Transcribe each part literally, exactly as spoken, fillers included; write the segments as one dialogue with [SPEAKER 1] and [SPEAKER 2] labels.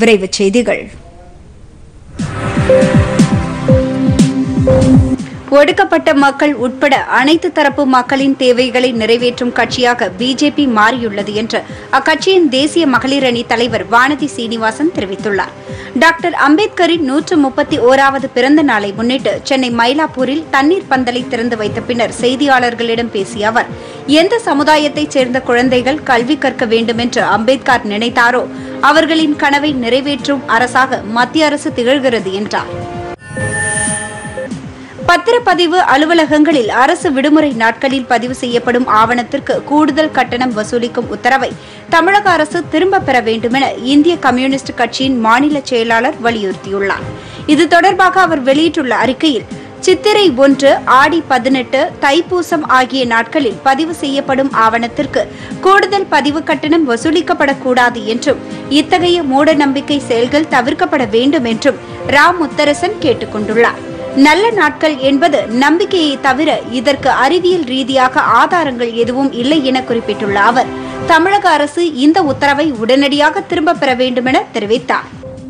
[SPEAKER 1] விரைவுச் செய்திகள். ஒடுக்கப்பட்ட மக்கள் உட்பட அனைத்து தரப்பு மக்களின் தேவைகளை நிறைவேற்றும் கட்சியாக பிஜேபி மாறியுள்ளது என்று அக்கட்சியின் தேசிய மகளிர் அணி தலைவர் வானதி சீனிவாசன் தெரிவித்துள்ளார். டாக்டர் அம்பேத்கரின் நூற்று முப்பத்தி ஓராவது பிறந்த நாளை முன்னிட்டு சென்னை மயிலாப்பூரில் தண்ணீர் பந்தலை திறந்து வைத்த பின்னர் செய்தியாளர்களிடம் பேசிய அவர், எந்த சமுதாயத்தைச் சேர்ந்த குழந்தைகள் கல்வி கற்க வேண்டும் என்று அம்பேத்கர் நினைத்தாரோ அவர்களின் கனவை நிறைவேற்றும் அரசாக மத்திய அரசு திகழ்கிறது என்றார். பத்திரப்பதிவு அலுவலகங்களில் அரசு விடுமுறை நாட்களில் பதிவு செய்யப்படும் ஆவணத்திற்கு கூடுதல் கட்டணம் வசூலிக்கும் உத்தரவை தமிழக அரசு திரும்பப் பெற வேண்டுமென இந்திய கம்யூனிஸ்ட் கட்சியின் மாநில செயலாளர் வலியுறுத்தியுள்ளார். இது தொடர்பாக அவர் வெளியிட்டுள்ள அறிக்கையில், சித்திரை ஒன்று, ஆடி பதினெட்டு, தைப்பூசம் ஆகிய நாட்களில் பதிவு செய்யப்படும் ஆவணத்திற்கு கூடுதல் பதிவு கட்டணம் வசூலிக்கப்படக்கூடாது என்றும் இத்தகைய மூட நம்பிக்கை செயல்கள் தவிர்க்கப்பட வேண்டும் என்றும் ரா முத்தரசன் கேட்டுக் கொண்டுள்ளார். நல்ல நாட்கள் என்பது நம்பிக்கையை தவிர இதற்கு அறிவியல் ரீதியாக ஆதாரங்கள் எதுவும் இல்லை என குறிப்பிட்டுள்ள அவர், தமிழக அரசு இந்த உத்தரவை உடனடியாக திரும்பப் பெற வேண்டும் என தெரிவித்தார்.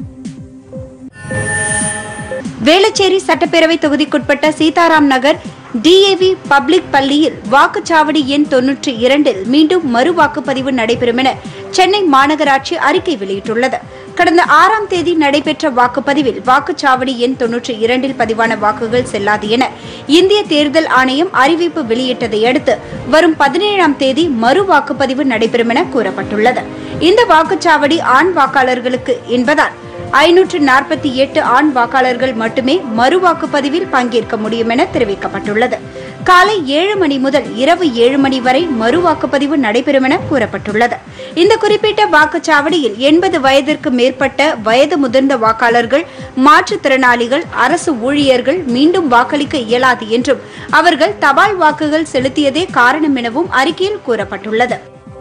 [SPEAKER 1] வேளச்சேரி சட்டப்பேரவை தொகுதிக்குட்பட்ட சீதாராம் நகர் டிஏவி பப்ளிக் பள்ளியில் வாக்குச்சாவடி எண் தொன்னூற்றி இரண்டில் மீண்டும் மறு வாக்குப்பதிவு நடைபெறும் என சென்னை மாநகராட்சி அறிக்கை வெளியிட்டுள்ளது. கடந்த ஆறாம் தேதி நடைபெற்ற வாக்குப்பதிவில் வாக்குச்சாவடி எண் தொன்னூற்றி இரண்டில் பதிவான வாக்குகள் செல்லாது என இந்திய தேர்தல் ஆணையம் அறிவிப்பு வெளியிட்டதை அடுத்து வரும் பதினேழாம் தேதி மறு வாக்குப்பதிவு நடைபெறும் என கூறப்பட்டுள்ளது. இந்த வாக்குச்சாவடி ஆண் வாக்காளர்களுக்கு என்பதால் ஐநூற்று நாற்பத்தி எட்டு ஆண் வாக்காளர்கள் மட்டுமே மறு வாக்குப்பதிவில் பங்கேற்க முடியும் என தெரிவிக்கப்பட்டுள்ளது. காலை ஏழு மணி முதல் இரவு ஏழு மணி வரை மறு வாக்குப்பதிவு நடைபெறும் என கூறப்பட்டுள்ளது. இந்த குறிப்பிட்ட வாக்குச்சாவடியில் எண்பது வயதிற்கு மேற்பட்ட வயது முதிர்ந்த வாக்காளர்கள், மாற்றுத்திறனாளிகள், அரசு ஊழியர்கள் மீண்டும் வாக்களிக்க இயலாது என்றும் அவர்கள் தபால் வாக்குகள் செலுத்தியதே காரணம் எனவும் அறிக்கையில் கூறப்பட்டுள்ளது.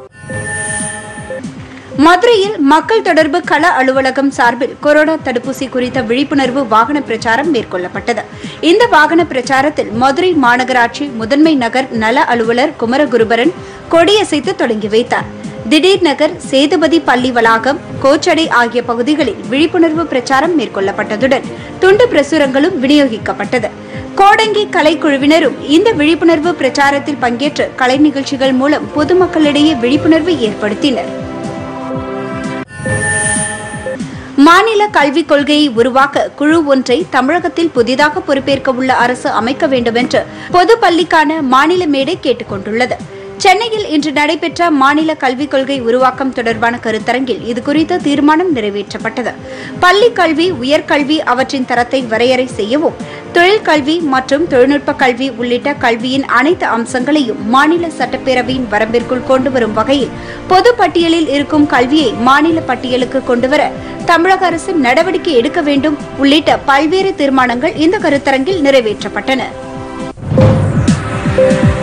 [SPEAKER 1] மதுரையில் மக்கள் தொடர்பு கள அலுவலகம் சார்பில் கொரோனா தடுப்பூசி குறித்த விழிப்புணர்வு வாகன பிரச்சாரம் மேற்கொள்ளப்பட்டது. இந்த வாகன பிரச்சாரத்தில் மதுரை மாநகராட்சி முதன்மை நகர் நல அலுவலர் குமரகுருபரன் கொடியசைத்து தொடங்கி வைத்தார். திடீர் நகர், சேதுபதி பள்ளி வளாகம், கோச்சடை ஆகிய பகுதிகளில் விழிப்புணர்வு பிரச்சாரம் மேற்கொள்ளப்பட்டதுடன் துண்டு பிரசுரங்களும் விநியோகிக்கப்பட்டது. கோடங்கி கலைக்குழுவினரும் இந்த விழிப்புணர்வு பிரச்சாரத்தில் பங்கேற்று கலை நிகழ்ச்சிகள் மூலம் பொதுமக்களிடையே விழிப்புணர்வு ஏற்படுத்தினர். மாநில கல்விக் கொள்கையை உருவாக்க குழு ஒன்றை தமிழகத்தில் புதிதாக பொறுப்பேற்க உள்ள அரசு அமைக்க வேண்டும் என்று பொது பள்ளிக்கான மாநில மேடை கேட்டுக் கொண்டுள்ளது. சென்னையில் இன்று நடைபெற்ற மாநில கல்விக் கொள்கை உருவாக்கம் தொடர்பான கருத்தரங்கில் இதுகுறித்த தீர்மானம் நிறைவேற்றப்பட்டது. பள்ளிக் கல்வி, உயர்கல்வி அவற்றின் தரத்தை வரையறை செய்யவும், தொழிற்கல்வி மற்றும் தொழில்நுட்ப கல்வி உள்ளிட்ட கல்வியின் அனைத்து அம்சங்களையும் மாநில சட்டப்பேரவையின் வரம்பிற்குள் கொண்டுவரும் வகையில் பொது பட்டியலில் இருக்கும் கல்வியை மாநில பட்டியலுக்கு கொண்டுவர தமிழக அரசு நடவடிக்கை எடுக்க வேண்டும் உள்ளிட்ட பல்வேறு தீர்மானங்கள் இந்த கருத்தரங்கில் நிறைவேற்றப்பட்டன.